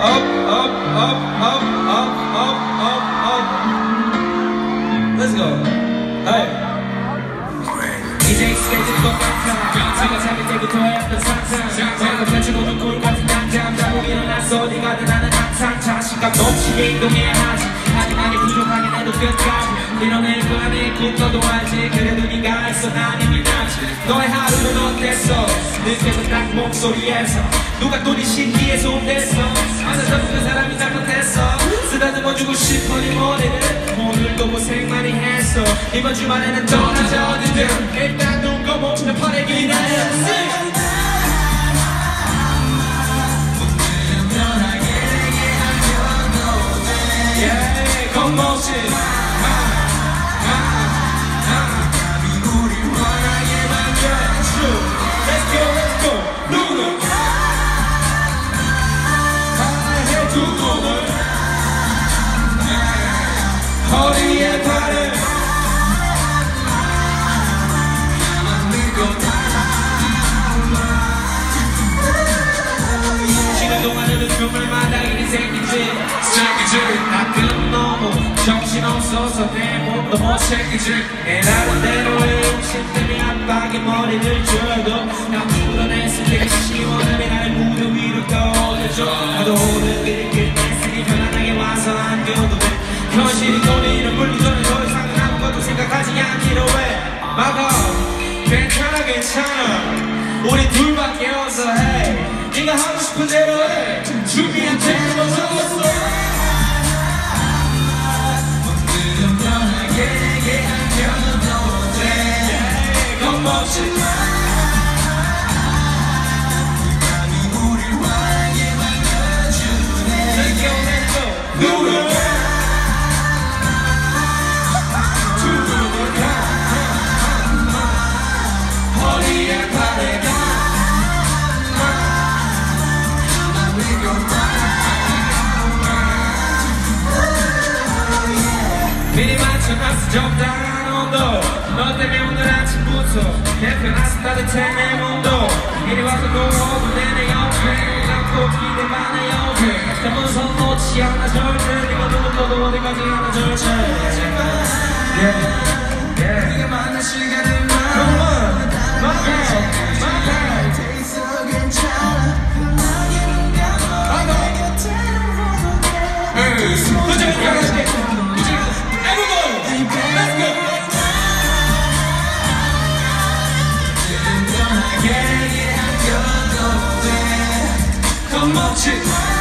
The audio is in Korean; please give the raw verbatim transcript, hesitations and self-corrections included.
up, up, up, up, up, up, up, up. Let's go. Hey. 이제 익숙해질 것 같아. 제가 잠일 때부터 해왔던 상상. 내가 펼쳐놓는 꿀 같은 당장 자고 일어났어. 어디 가든 나는 항상 자신감 넘치게 이동해야 하지. 아니나게 부족하긴 해도 끝까지 밀어낼 거야 내 꿈. 너도 알지. 그래도 네가 있어 난 이미 나지. 너의 하루는 어땠어? 느껴져 딱 목소리에서 누가 또 네 신기해서 온댔어. 어느덧 그 사람이 잘못했어. 쓰다듬어주고 싶어 네 머리를. 오늘도 고생 많이 했어. 이번 주말에는 떠나자 어디든. 일단 눈 감으면 팔에 기다려. Yeah, come on, shit. Let's go, let's go. 누구는 사랑해 두 눈을 허리에 발을 지난 동안에는 주말마다 일이 생기지 생기지 가끔 너무 정신없어서 내 몸도 못 챙기지 내 나름대로의 욕심 때문에 압박에 머리를 줘도 난 불어냈을 때 시원함이 나를 무대 위로 떠올려줘. 나도 오늘 길을 끝냈으니 편안하게 와서 안겨도 돼. 현실이 거리는 물기 전에 더 이상은 아무것도 생각하지 않기로 해. 막아 괜찮아 괜찮아 우리 둘밖에 없어. hey. 네가 하고 싶은 대로 해. 준비한 채로 적었어. 오늘은 편하게 내게 안겨도 돼. 겁먹지 마. 밤이 우릴 환하게 만들어주네. Let's go, let's go. 누구? 두 눈을 감아 허리에 발에 미리 맞춰놨어 적당한 온도. 너 때문에 오늘 아침부터 개편나서 따뜻해 내 몸도. 이리 와서 노호흡을 내내 옆에 남고 기대 많아 옆에. 잠은 손 놓지 않아 절대. 네가 누구도 어디까지 하나 절대. yeah, yeah. 네가 만난 시간을 말 Come on, my bad, my bad. Yeah, yeah, I'm gonna go there. Come on, chick.